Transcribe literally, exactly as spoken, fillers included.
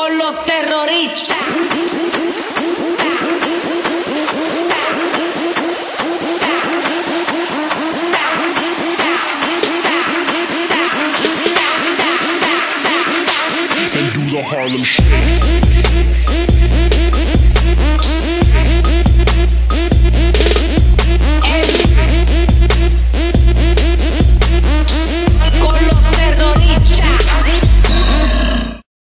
con los terroristas. And do the Harlem Shake.